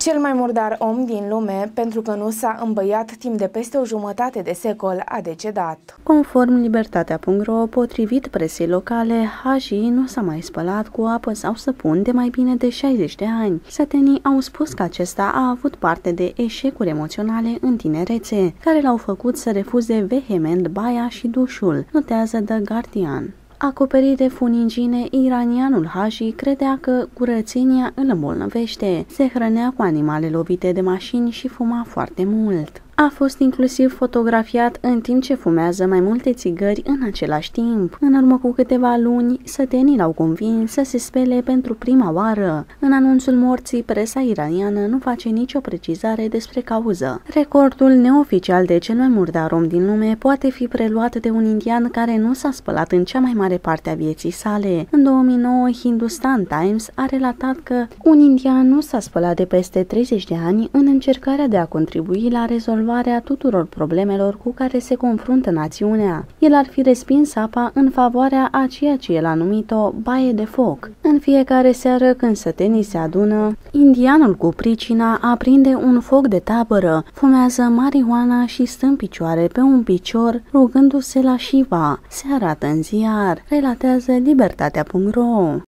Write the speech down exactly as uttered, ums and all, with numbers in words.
Cel mai murdar om din lume, pentru că nu s-a îmbăiat timp de peste o jumătate de secol, a decedat. Conform Libertatea punct ro, potrivit presei locale, Haji nu s-a mai spălat cu apă sau săpun de mai bine de șaizeci de ani. Sătenii au spus că acesta a avut parte de eșecuri emoționale în tinerețe, care l-au făcut să refuze vehement baia și dușul, notează The Guardian. Acoperit de funingine, iranianul Haji credea că curățenia îl îmbolnăvește, se hrănea cu animale lovite de mașini și fuma foarte mult. A fost inclusiv fotografiat în timp ce fumează mai multe țigări în același timp. În urmă cu câteva luni, sătenii l-au convins să se spele pentru prima oară. În anunțul morții, presa iraniană nu face nicio precizare despre cauză. Recordul neoficial de cel mai murdar om din lume poate fi preluat de un indian care nu s-a spălat în cea mai mare parte a vieții sale. În două mii nouă, Hindustan Times a relatat că un indian nu s-a spălat de peste treizeci de ani în încercarea de a contribui la rezolvarea tuturor problemelor cu care se confruntă națiunea. El ar fi respins apa în favoarea a ceea ce el a numit o baie de foc. În fiecare seară când sătenii se adună, indianul cu pricina aprinde un foc de tabără, fumează marihuana și stă în picioare pe un picior rugându-se la Shiva. Se arată în ziar, relatează Libertatea punct ro.